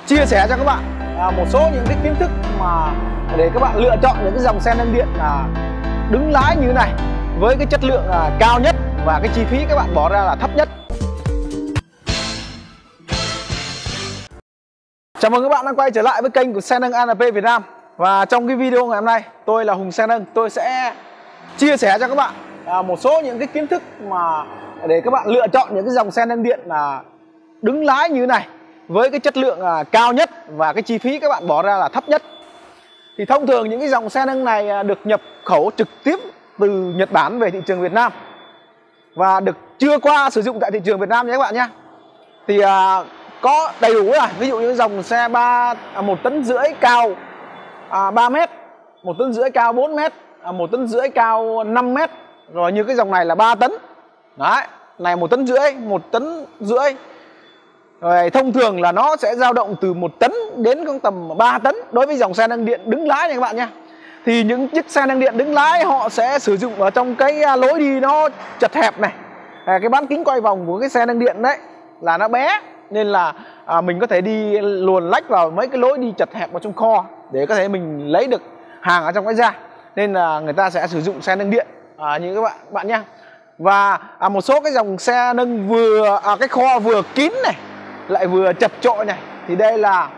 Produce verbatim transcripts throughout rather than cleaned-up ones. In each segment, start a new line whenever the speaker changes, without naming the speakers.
chia sẻ cho các bạn à, một số những cái kiến thức mà để các bạn lựa chọn những cái dòng xe nâng điện là đứng lái như thế này với cái chất lượng à, cao nhất và cái chi phí các bạn bỏ ra là thấp nhất. Chào mừng các bạn đã quay trở lại với kênh của Xe Nâng a en pê Việt Nam. Và trong cái video ngày hôm nay, tôi là Hùng Xe Nâng, tôi sẽ chia sẻ cho các bạn à, một số những cái kiến thức mà để các bạn lựa chọn những cái dòng xe nâng điện là đứng lái như thế này với cái chất lượng à, cao nhất và cái chi phí các bạn bỏ ra là thấp nhất. Thì thông thường những cái dòng xe nâng này à, được nhập khẩu trực tiếp từ Nhật Bản về thị trường Việt Nam và được chưa qua sử dụng tại thị trường Việt Nam nhé các bạn nhé. Thì à, có đầy đủ rồi, ví dụ như dòng xe ba à, một tấn rưỡi cao à, ba mét, một tấn rưỡi cao bốn mét, à, một tấn rưỡi cao năm mét, rồi như cái dòng này là ba tấn. Đấy, này một tấn rưỡi, một tấn rưỡi. Rồi thông thường là nó sẽ dao động từ một tấn đến tầm ba tấn đối với dòng xe nâng điện đứng lái nha các bạn nha. Thì những chiếc xe nâng điện đứng lái họ sẽ sử dụng ở trong cái lối đi nó chật hẹp này. À, cái bán kính quay vòng của cái xe nâng điện đấy là nó bé, nên là à, mình có thể đi luồn lách vào mấy cái lối đi chật hẹp vào trong kho để có thể mình lấy được hàng ở trong cái ra. Nên là người ta sẽ sử dụng xe nâng điện à, như các bạn bạn nha. Và à, một số cái dòng xe nâng vừa à, cái kho vừa kín này lại vừa chật chội này thì đây là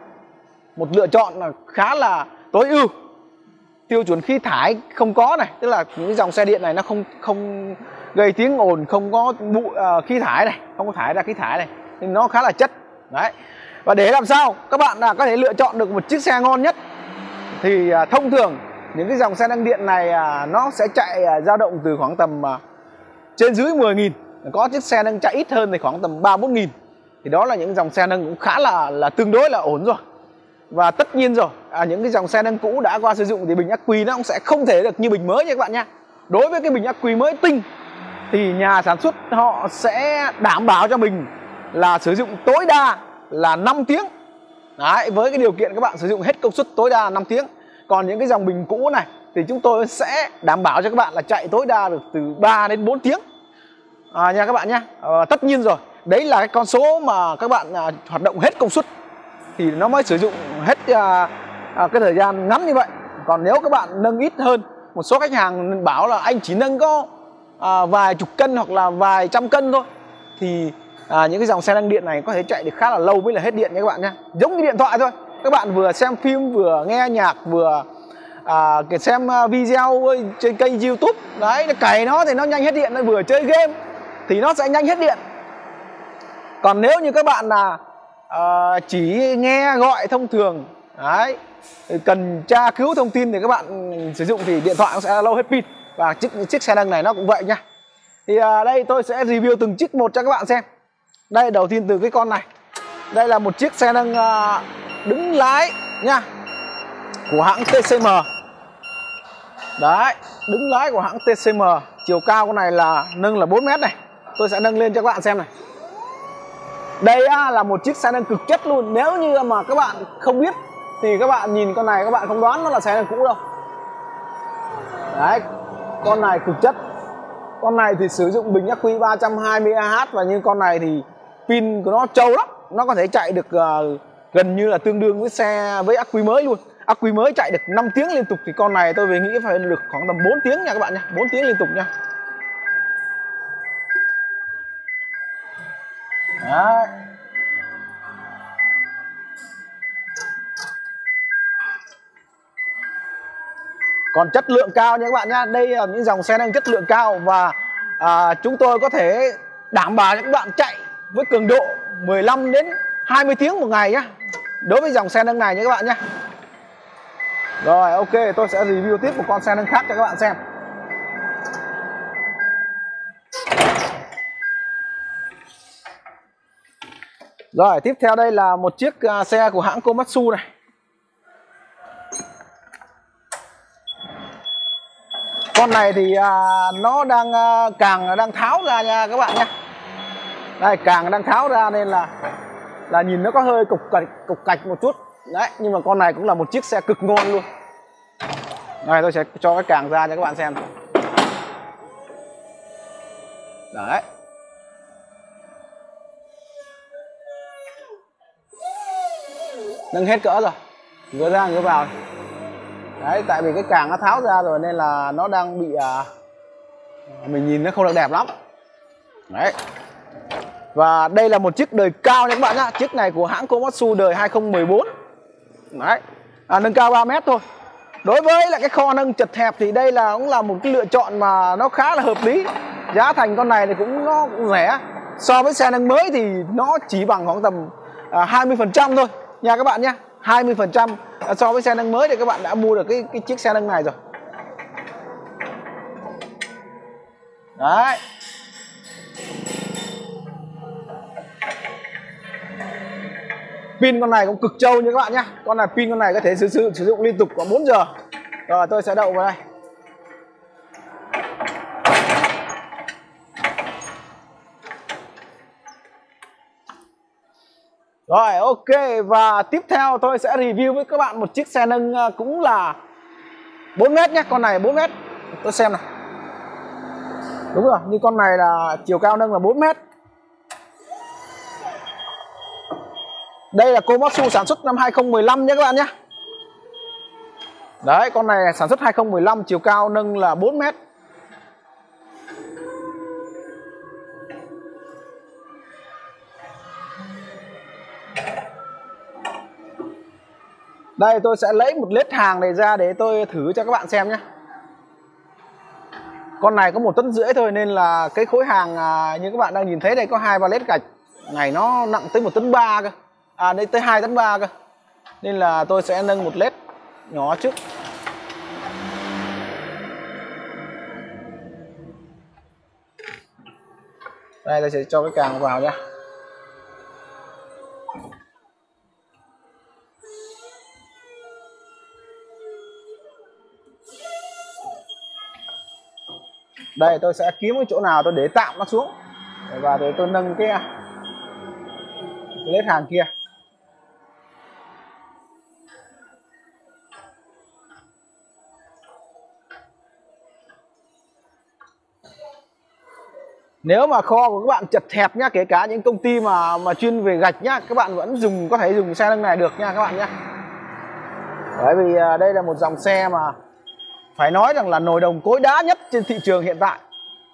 một lựa chọn là khá là tối ưu. Tiêu chuẩn khí thải không có này, tức là những cái dòng xe điện này nó không không gây tiếng ồn, không có bụi uh, khí thải này, không có thải ra khí thải này, nên nó khá là chất. Đấy. Và để làm sao các bạn là có thể lựa chọn được một chiếc xe ngon nhất thì uh, thông thường những cái dòng xe nâng điện này uh, nó sẽ chạy uh, dao động từ khoảng tầm uh, trên dưới mười nghìn. Có chiếc xe nâng chạy ít hơn thì khoảng tầm ba bốn nghìn. Thì đó là những dòng xe nâng cũng khá là là tương đối là ổn rồi. Và tất nhiên rồi, à, những cái dòng xe nâng cũ đã qua sử dụng thì bình ắc quy nó cũng sẽ không thể được như bình mới nha các bạn nha. Đối với cái bình ắc quy mới tinh thì nhà sản xuất họ sẽ đảm bảo cho mình là sử dụng tối đa là năm tiếng. Đấy, với cái điều kiện các bạn sử dụng hết công suất tối đa năm tiếng. Còn những cái dòng bình cũ này thì chúng tôi sẽ đảm bảo cho các bạn là chạy tối đa được từ ba đến bốn tiếng à, nha các bạn nhé. À, tất nhiên rồi, đấy là cái con số mà các bạn à, hoạt động hết công suất thì nó mới sử dụng hết à, à, cái thời gian ngắn như vậy. Còn nếu các bạn nâng ít hơn, một số khách hàng bảo là anh chỉ nâng có à, vài chục cân hoặc là vài trăm cân thôi, thì à, những cái dòng xe nâng điện này có thể chạy được khá là lâu mới là hết điện nha các bạn nha. Giống như điện thoại thôi, các bạn vừa xem phim, vừa nghe nhạc, vừa à, xem video trên kênh YouTube, đấy, cày nó thì nó nhanh hết điện, nó vừa chơi game thì nó sẽ nhanh hết điện. Còn nếu như các bạn là à, chỉ nghe gọi thông thường, đấy, cần tra cứu thông tin thì các bạn sử dụng thì điện thoại nó sẽ lâu hết pin. Và chiếc, chiếc xe nâng này nó cũng vậy nha. Thì à, đây tôi sẽ review từng chiếc một cho các bạn xem. Đây, đầu tiên từ cái con này. Đây là một chiếc xe nâng à, đứng lái nha, của hãng tê xê em. Đấy, đứng lái của hãng tê xê em. Chiều cao con này là nâng là bốn mét này. Tôi sẽ nâng lên cho các bạn xem này. Đây á, là một chiếc xe nâng cực chất luôn. Nếu như mà các bạn không biết thì các bạn nhìn con này các bạn không đoán nó là xe nâng cũ đâu. Đấy, con này cực chất. Con này thì sử dụng bình ắc quy ba trăm hai mươi a hát. Và như con này thì pin của nó trâu lắm. Nó có thể chạy được uh, gần như là tương đương với xe với ắc quy mới luôn. Ắc quy mới chạy được năm tiếng liên tục thì con này tôi về nghĩ phải được khoảng tầm bốn tiếng nha các bạn nha. bốn tiếng liên tục nha. Đấy. Còn chất lượng cao nha các bạn nhá. Đây là những dòng xe nâng chất lượng cao. Và à, chúng tôi có thể đảm bảo cho các bạn chạy với cường độ mười lăm đến hai mươi tiếng một ngày nhá, đối với dòng xe nâng này nha các bạn nhá. Rồi ok, tôi sẽ review tiếp một con xe nâng khác cho các bạn xem. Rồi tiếp theo đây là một chiếc uh, xe của hãng Komatsu này. Con này thì uh, nó đang uh, càng đang tháo ra nha các bạn nhé. Đây, càng đang tháo ra nên là là nhìn nó có hơi cục cạch cục cạch một chút. Đấy, nhưng mà con này cũng là một chiếc xe cực ngon luôn. Đây, tôi sẽ cho cái càng ra cho các bạn xem. Đấy. nâng hết cỡ rồi, ngứa ra ngứa vào. Đấy, tại vì cái càng nó tháo ra rồi nên là nó đang bị à, mình nhìn nó không được đẹp lắm. Đấy. Và đây là một chiếc đời cao nha các bạn nhá. Chiếc này của hãng Komatsu đời hai không một bốn. Đấy. À, nâng cao ba mét thôi. Đối với lại cái kho nâng chật hẹp thì đây là cũng là một cái lựa chọn mà nó khá là hợp lý. Giá thành con này thì cũng nó cũng rẻ. So với xe nâng mới thì nó chỉ bằng khoảng tầm à, hai mươi phần trăm thôi nha các bạn nhé. hai mươi phần trăm so với xe nâng mới thì các bạn đã mua được cái, cái chiếc xe nâng này rồi. Đấy. Pin con này cũng cực trâu nha các bạn nhé. Con này pin con này có thể sử dụng sử dụng liên tục có bốn giờ. Rồi tôi sẽ đậu vào đây. Rồi ok, và tiếp theo tôi sẽ review với các bạn một chiếc xe nâng cũng là bốn mét nhé. Con này bốn mét. Tôi xem nào. Đúng rồi, như con này là chiều cao nâng là bốn mét. Đây là Komatsu sản xuất năm hai không một lăm nhé các bạn nhé. Đấy, con này sản xuất hai không một lăm, chiều cao nâng là bốn mét. Đây tôi sẽ lấy một lết hàng này ra để tôi thử cho các bạn xem nhé. Con này có một tấn rưỡi thôi nên là cái khối hàng à, như các bạn đang nhìn thấy đây có hai ba lết gạch. Này nó nặng tới một tấn ba cơ. À đây tới hai tấn ba cơ. Nên là tôi sẽ nâng một lết nhỏ trước. Đây tôi sẽ cho cái càng vào nhé. Đây tôi sẽ kiếm cái chỗ nào tôi để tạm nó xuống. Và để tôi nâng cái, cái lết hàng kia. Nếu mà kho của các bạn chật hẹp nhá, kể cả những công ty mà mà chuyên về gạch nhá, các bạn vẫn dùng có thể dùng xe nâng này được nha các bạn nhé. Bởi vì đây là một dòng xe mà phải nói rằng là nồi đồng cối đá nhất trên thị trường hiện tại.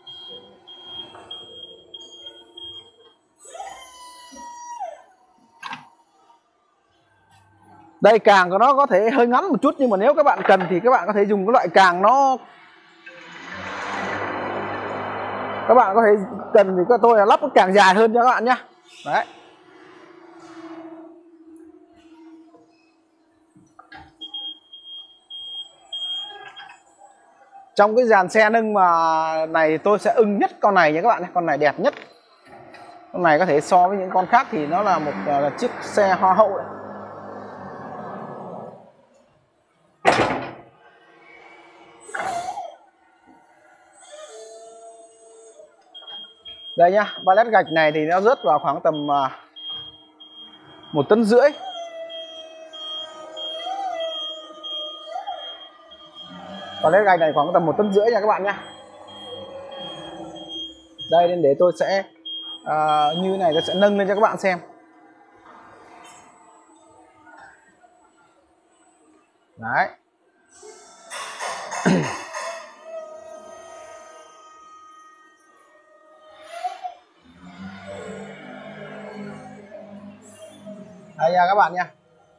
Đây càng của nó có thể hơi ngắn một chút, nhưng mà nếu các bạn cần thì các bạn có thể dùng cái loại càng nó các bạn có thể cần thì tôi là lắp cái càng dài hơn cho các bạn nhé. Đấy. Trong cái dàn xe nâng mà này tôi sẽ ưng nhất con này nha các bạn nhé. Con này đẹp nhất. Con này có thể so với những con khác thì nó là một là chiếc xe hoa hậu đấy. Đây nhá, pallet gạch này thì nó rớt vào khoảng tầm một tấn rưỡi. Pallet gạch này khoảng tầm một tấn rưỡi nha các bạn nhé. Đây nên để tôi sẽ à, như này tôi sẽ nâng lên cho các bạn xem. Đấy. Đây nha các bạn nha.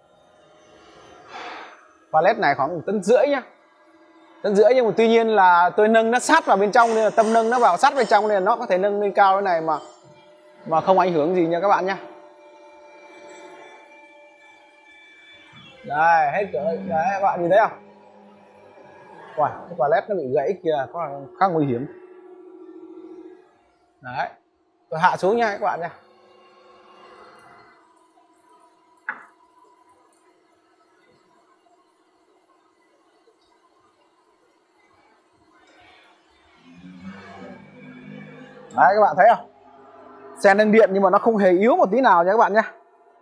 Pallet này khoảng một tấn rưỡi nhá. Tấn rưỡi, nhưng mà tuy nhiên là tôi nâng nó sát vào bên trong nên là tâm nâng nó vào sát bên trong nên là nó có thể nâng lên cao cái này mà mà không ảnh hưởng gì nha các bạn nhá. Đây, hết cỡ. Đấy các bạn nhìn thấy không? Wow, cái pallet nó bị gãy kìa, có khá nguy hiểm. Đấy. Tôi hạ xuống nha các bạn nha. Đấy các bạn thấy không? Xe nâng điện nhưng mà nó không hề yếu một tí nào nha các bạn nhé.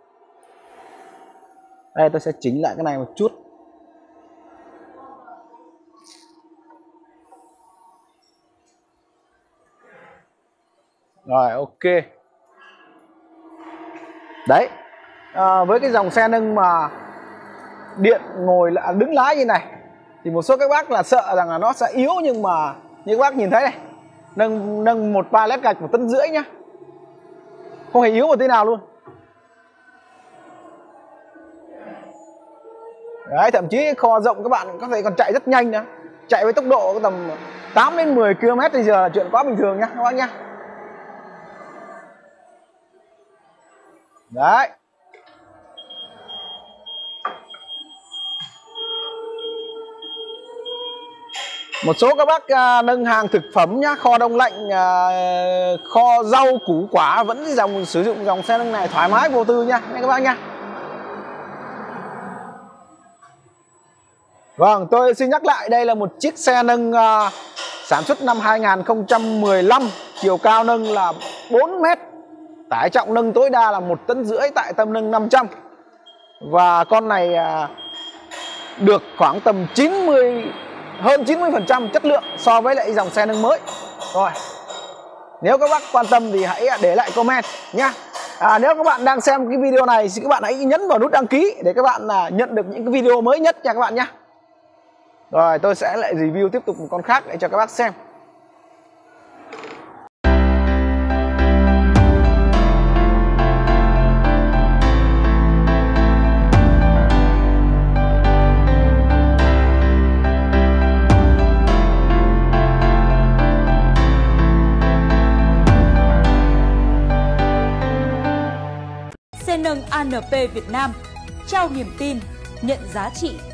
Đây tôi sẽ chỉnh lại cái này một chút. Rồi ok. Đấy. à, với cái dòng xe nâng mà điện ngồi là đứng lái như này thì một số các bác là sợ rằng là nó sẽ yếu, nhưng mà như các bác nhìn thấy này, nâng nâng một ba lét gạch một tấn rưỡi nhá, không hề yếu một tí nào luôn. Đấy, thậm chí kho rộng các bạn có thể còn chạy rất nhanh nữa, chạy với tốc độ tầm tám đến mười ki lô mét trên giờ là chuyện quá bình thường nhá các bác nhá. Đấy. Một số các bác à, nâng hàng thực phẩm nhá, kho đông lạnh, à, kho rau củ quả vẫn dòng sử dụng dòng xe nâng này thoải mái vô tư nha, nha các bác nha. Vâng, tôi xin nhắc lại, đây là một chiếc xe nâng uh, sản xuất năm hai nghìn không trăm mười lăm, chiều cao nâng là bốn mét, tải trọng nâng tối đa là một tấn rưỡi tại tâm nâng năm trăm. Và con này uh, được khoảng tầm chín mươi, hơn chín mươi phần trăm chất lượng so với lại dòng xe nâng mới. Rồi, nếu các bác quan tâm thì hãy để lại comment nhá. À, nếu các bạn đang xem cái video này thì các bạn hãy nhấn vào nút đăng ký để các bạn uh, nhận được những cái video mới nhất nha các bạn nhé. Rồi tôi sẽ lại review tiếp tục một con khác để cho các bác xem.
Xe nâng a en pê Việt Nam trao niềm tin, nhận giá trị.